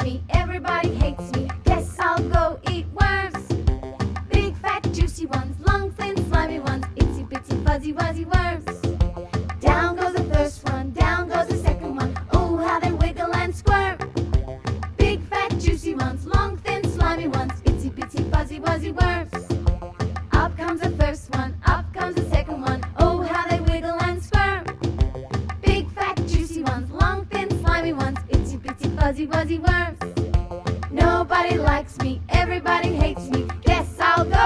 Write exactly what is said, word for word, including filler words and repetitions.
me, everybody hates me. Guess I'll go eat worms. Big, fat, juicy ones, long, thin, slimy ones, itsy bitsy, fuzzy, wuzzy worms. Down goes the first one, down goes the second one. Oh, how they wiggle and squirm. Big, fat, juicy ones, long, thin, slimy ones, itsy bitsy, fuzzy, wuzzy worms. Up comes the first one, up comes the second one. Oh, how they wiggle and squirm. Big, fat, juicy ones, long, thin, slimy ones, itsy bitsy, fuzzy, wuzzy worms. Nobody likes me, everybody hates me. Guess I'll go